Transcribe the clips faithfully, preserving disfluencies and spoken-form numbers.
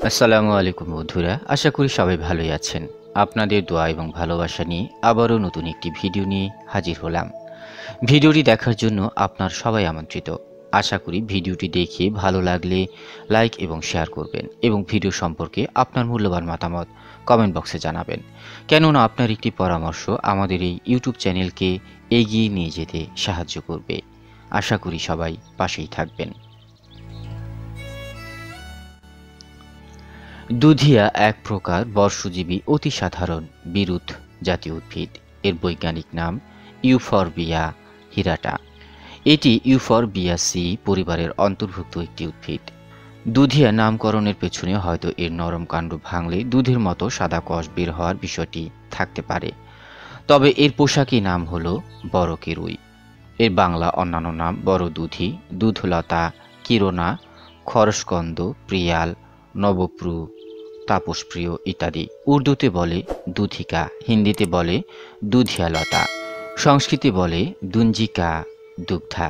আসসালামু আলাইকুম বন্ধুরা, আশা করি সবাই ভালোই আছেন। আপনাদের দোয়া এবং ভালোবাসা নিয়ে আবারও নতুন একটি ভিডিও নিয়ে হাজির হলাম। ভিডিওটি দেখার জন্য আপনার সবাই আমন্ত্রিত। আশা করি ভিডিওটি দেখে ভালো লাগলে লাইক এবং শেয়ার করবেন এবং ভিডিও সম্পর্কে আপনার মূল্যবান মতামত কমেন্ট বক্সে জানাবেন, কেননা আপনার একটি পরামর্শ আমাদের এই ইউটিউব চ্যানেলকে এগিয়ে নিয়ে যেতে সাহায্য করবে। আশা করি সবাই পাশেই থাকবেন। দুধিয়া এক প্রকার বর্ষজীবী অতি সাধারণ বিরুৎ জাতীয় উদ্ভিদ। এর বৈজ্ঞানিক নাম ইউফরবিয়া হিরাটা। এটি ইউফরবিয়াসি পরিবারের অন্তর্ভুক্ত একটি উদ্ভিদ। দুধিয়া নামকরণের পেছনে হয়তো এর নরম কাণ্ড ভাঙলে দুধের মতো সাদা কষ বের হওয়ার বিষয়টি থাকতে পারে, তবে এর পোশাকি নাম হল বড় কেরুই। এর বাংলা অন্যান্য নাম বড় দুধি, দুধলতা, কিরণা, খরস্কন্দ, প্রিয়াল, নবপ্রু, তাপসপ্রিয় ইত্যাদি। উর্দুতে বলে দুধিকা, হিন্দিতে বলে দুধিয়ালতা, সংস্কৃতে বলে দুঞ্জিকা দুগ্ধা।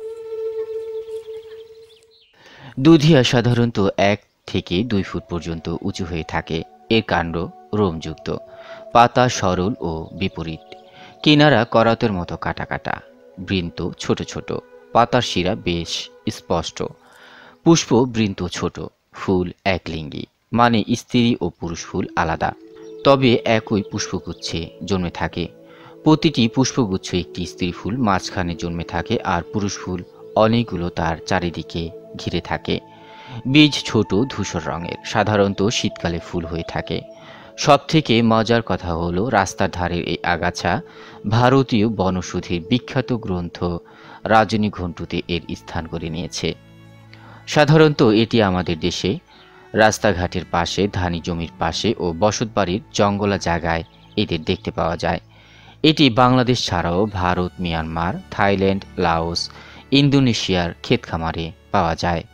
দুধিয়া সাধারণত এক থেকে দুই ফুট পর্যন্ত উঁচু হয়ে থাকে। এর কাণ্ড রোমযুক্ত, পাতা সরল ও বিপরীত, কিনারা করাতের মতো কাটা কাটা, বৃন্ত ছোট ছোট, পাতার শিরা বেশ স্পষ্ট, পুষ্প বৃন্ত ছোট, ফুল একলিঙ্গি, মানে স্ত্রী ও পুরুষ ফুল আলাদা, তবে একই পুষ্পগুচ্ছে জন্মে থাকে। প্রতিটি পুষ্পগুচ্ছ একটি স্ত্রী ফুল মাঝখানে জন্মে থাকে আর পুরুষ ফুল অনেকগুলো তার চারিদিকে ঘিরে থাকে। বীজ ছোট ধূসর রঙের, সাধারণত শীতকালে ফুল হয়ে থাকে। সবথেকে মজার কথা হলো রাস্তার ধারের এই আগাছা ভারতীয় বনৌষধির বিখ্যাত গ্রন্থ রাজনীঘণ্টুতে এর স্থান করে নিয়েছে। সাধারণত এটি আমাদের দেশে রাস্তাঘাটের পাশে, ধানি জমির পাশে ও বসতবাড়ির জঙ্গলা জায়গায় এদের দেখতে পাওয়া যায়। এটি বাংলাদেশ ছাড়াও ভারত, মিয়ানমার, থাইল্যান্ড, লাওস, ইন্দোনেশিয়ার ক্ষেতখামারে পাওয়া যায়।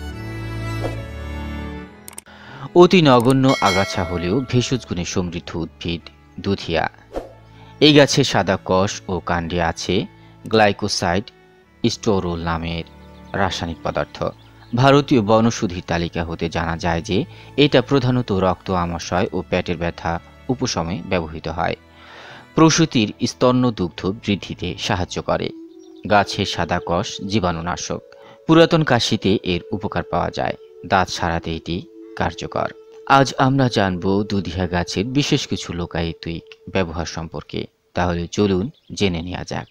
অতি নগণ্য আগাছা হলেও ভেষজ গুণে সমৃদ্ধ উদ্ভিদ দুধিয়া। এই গাছে সাদা কষ ও কাণ্ডে আছে গ্লাইকোসাইড স্টোরোল নামের রাসায়নিক পদার্থ। ভারতীয় বনৌষধির তালিকা হতে জানা যায় যে এটা প্রধানত রক্ত আমাশয় ও পেটের ব্যথা উপশমে ব্যবহৃত হয়। প্রসূতির স্তন্য দুগ্ধ বৃদ্ধিতে সাহায্য করে। গাছের সাদা কষ জীবাণুনাশক। পুরাতন কাশিতে এর উপকার পাওয়া যায়। দাঁত সারাতে এটি কার্যকর। আজ আমরা জানব দুধিয়া গাছের বিশেষ কিছু লোকায়তিক ব্যবহার সম্পর্কে। তাহলে চলুন জেনে নেওয়া যাক।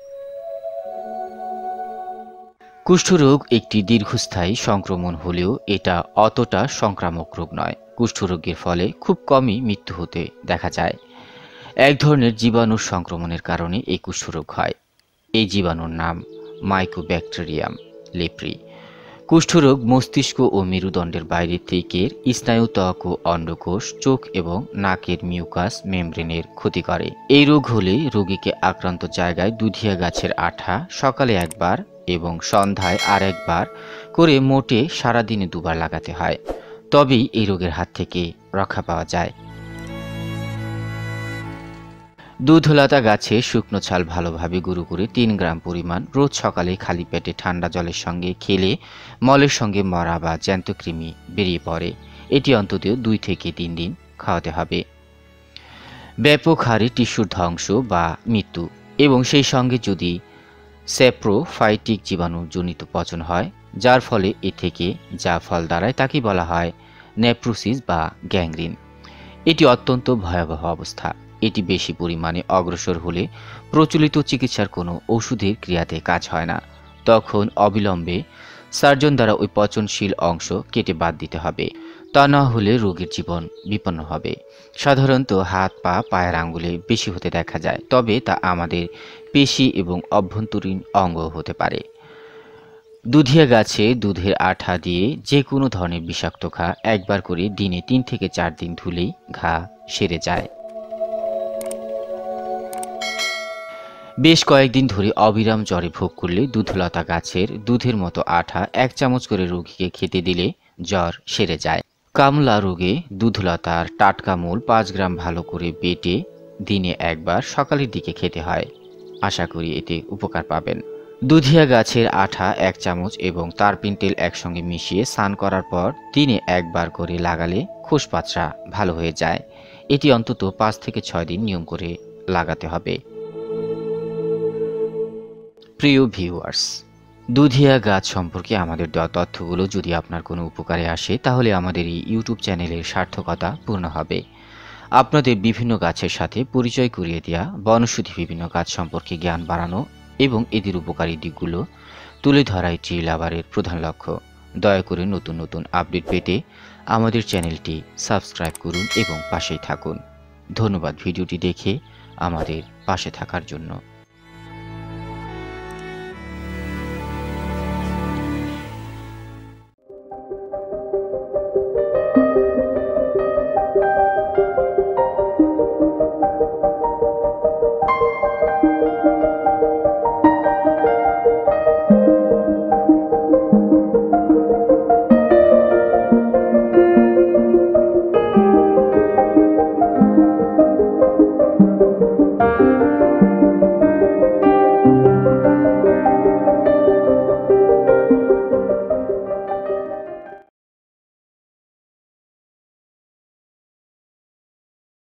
কুষ্ঠরোগ একটি দীর্ঘস্থায়ী সংক্রমণ হলেও এটা অতটা সংক্রামক রোগ নয়। কুষ্ঠরোগের ফলে খুব কমই মৃত্যু হতে দেখা যায়। এক ধরনের জীবাণুর সংক্রমণের কারণে এই কুষ্ঠরোগ হয়। এই জীবাণুর নাম মাইকোব্যাকটেরিয়াম লেপ্রি। কুষ্ঠরোগ মস্তিষ্ক ও মেরুদণ্ডের বাইরে থেকে স্নায়ুত্বক ও অন্ডকোষ, চোখ এবং নাকের মিউকাস মেমব্রেনের ক্ষতি করে। এই রোগ হলে রোগীকে আক্রান্ত জায়গায় দুধিয়া গাছের আঠা সকালে একবার এবং সন্ধ্যায় আর একবার করে মোটে সারাদিনে দুবার লাগাতে হয়, তবেই এই রোগের হাত থেকে রক্ষা পাওয়া যায়। দুধলতা গাছে শুকনো ছাল ভালোভাবে গুঁড়ো করে তিন গ্রাম পরিমাণ রোজ সকালে খালি পেটে ঠান্ডা জলের সঙ্গে খেলে মলের সঙ্গে মরা বা জ্যান্ত কৃমি বেরিয়ে পড়ে। এটি অন্তত দুই থেকে তিন দিন খাওয়াতে হবে। ব্যাপক হারে টিস্যুর ধ্বংস বা মৃত্যু এবং সেই সঙ্গে যদি স্যাপ্রোফাইটিক জীবাণুজনিত পচন হয়, যার ফলে এ থেকে যা ফল দাঁড়ায় তাকে বলা হয় নেপ্রোসিস বা গ্যাংগ্রিন। এটি অত্যন্ত ভয়াবহ অবস্থা। এটি বেশি পরিমাণে অগ্রসর হলে প্রচলিত চিকিৎসার কোনো ওষুধের ক্রিয়াতে কাজ হয় না। তখন অবিলম্বে সার্জন দ্বারা ওই পচনশীল অংশ কেটে বাদ দিতে হবে, তা না হলে রোগীর জীবন বিপন্ন হবে। সাধারণত হাত পা পায়ের আঙ্গুলে বেশি হতে দেখা যায়, তবে তা আমাদের পেশি এবং অভ্যন্তরীণ অঙ্গ হতে পারে। দুধিয়া গাছে দুধের আঠা দিয়ে যে কোনো ধরনের বিষাক্ত ঘা একবার করে দিনে তিন থেকে চার দিন ধুলেই ঘা সেরে যায়। বেশ কয়েকদিন ধরে অবিরাম জ্বরে ভোগ করলে দুধলতা গাছের দুধের মতো আঠা এক চামচ করে রোগীকে খেতে দিলে জ্বর সেরে যায়। কামলা রোগে দুধলতার টাটকা মূল পাঁচ গ্রাম ভালো করে বেটে দিনে একবার সকালের দিকে খেতে হয়। আশা করি এতে উপকার পাবেন। দুধিয়া গাছের আঠা এক চামচ এবং তারপিন তেল একসঙ্গে মিশিয়ে স্নান করার পর দিনে একবার করে লাগালে খোসপাচড়া ভালো হয়ে যায়। এটি অন্তত পাঁচ থেকে ছয় দিন নিয়ম করে লাগাতে হবে। প্রিয় ভিউয়ার্স, দুধিয়া গাছ সম্পর্কে আমাদের দেওয়া তথ্যগুলো যদি আপনার কোনো উপকারে আসে তাহলে আমাদের এই ইউটিউব চ্যানেলের সার্থকতা পূর্ণ হবে। আপনাদের বিভিন্ন গাছের সাথে পরিচয় করিয়ে দেওয়া, বনৌষধি বিভিন্ন গাছ সম্পর্কে জ্ঞান বাড়ানো এবং এদের উপকারী দিকগুলো তুলে ধরাই ট্রি লাভারের প্রধান লক্ষ্য। দয়া করে নতুন নতুন আপডেট পেতে আমাদের চ্যানেলটি সাবস্ক্রাইব করুন এবং পাশেই থাকুন। ধন্যবাদ ভিডিওটি দেখে আমাদের পাশে থাকার জন্য।